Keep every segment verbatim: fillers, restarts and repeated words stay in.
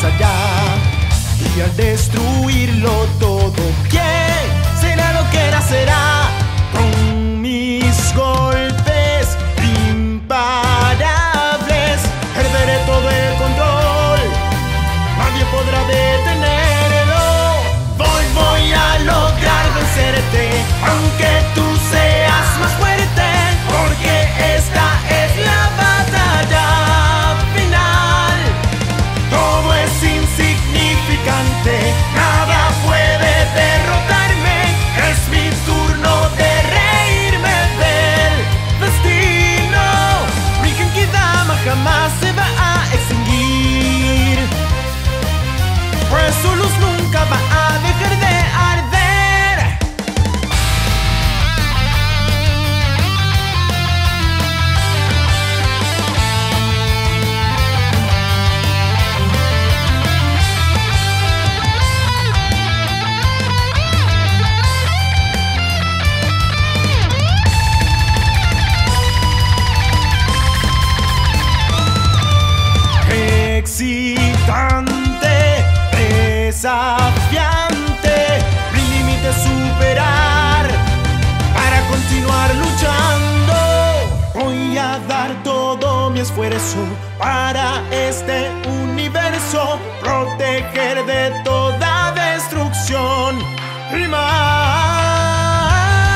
más allá. Y al destruirlo todo, ¿quién será lo que nacerá? Con mis golpes imparables perderé todo el control, nadie podrá detenerlo. Voy, voy a lograr vencerte, aunque tú seas más fuerte, porque esta es la batalla final. Todo es insignificante, nada puede derrotarme. Es mi turno de reírme del destino. Mi Genkidama jamás se va a extinguir, pues su luz nunca va a dejar de arder. Excitante, desafiante, mi límite superar para continuar luchando. Voy a dar todo mi esfuerzo para este universo, proteger de toda destrucción y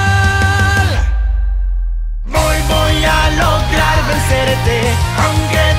mal. Voy, voy a lograr vencerte, aunque